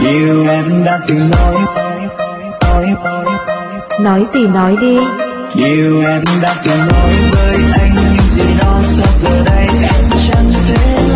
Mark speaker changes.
Speaker 1: Điều em đã từng
Speaker 2: Nói gì nói đi.
Speaker 1: Điều em đã từng nói với anh, nhưng gì đó sao giờ đây em chẳng thể